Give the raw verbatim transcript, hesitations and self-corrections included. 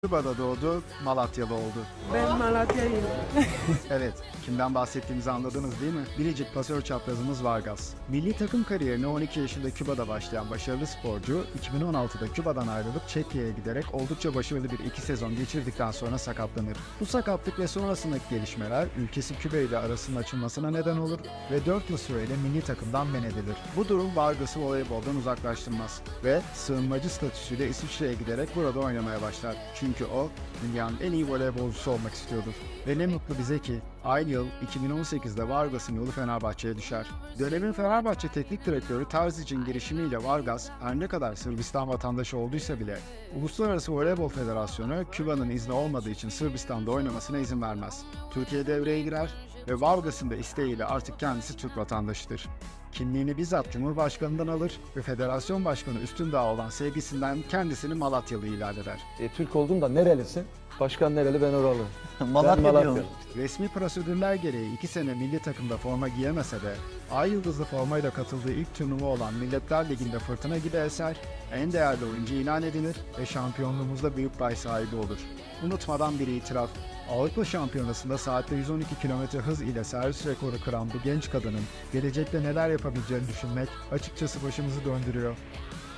Küba'da doğdu, Malatyalı oldu. Ben Malatya'yım. Evet, kimden bahsettiğimizi anladınız değil mi? Biricik pasör çaprazımız Vargas. Milli takım kariyerine on iki yaşında Küba'da başlayan başarılı sporcu, iki bin on altıda Küba'dan ayrılıp Çekya'ya giderek oldukça başarılı bir iki sezon geçirdikten sonra sakatlanır. Bu sakatlık ve sonrasındaki gelişmeler ülkesi Küba ile arasının açılmasına neden olur ve dört yıl süreyle milli takımdan men edilir. Bu durum Vargas'ı voleyboldan uzaklaştırmaz ve sığınmacı statüsüyle İsviçre'ye giderek burada oynamaya başlar. Çünkü o, dünyanın en iyi voleybolcusu olmak istiyordur. Ve ne mutlu bize ki, aynı yıl iki bin on sekizde Vargas'ın yolu Fenerbahçe'ye düşer. Dönemin Fenerbahçe teknik direktörü Terzic'in girişimiyle Vargas, her ne kadar Sırbistan vatandaşı olduysa bile, Uluslararası Voleybol Federasyonu, Küba'nın izni olmadığı için Sırbistan'da oynamasına izin vermez. Türkiye devreye girer ve Vargas'ın da isteğiyle artık kendisi Türk vatandaşıdır. Kimliğini bizzat Cumhurbaşkanı'ndan alır ve Federasyon Başkanı Üstündağ olan sevgisinden kendisini Malatyalı ilan eder. E, Türk oldun da nerelisin? Başkan nereli, ben oralı. Malatya, Ben Malatya. diyor. Resmi prosedürler gereği iki sene milli takımda forma giyemese de Ay Yıldızlı formayla katıldığı ilk turnuva olan Milletler Ligi'nde fırtına gibi eser, en değerli oyuncu ilan edilir ve şampiyonluğumuzda büyük pay sahibi olur. Unutmadan bir itiraf. Avrupa Şampiyonası'nda saatte yüz on iki kilometre hız ile servis rekoru kıran bu genç kadının gelecekte neler yapabileceğini düşünmek açıkçası başımızı döndürüyor.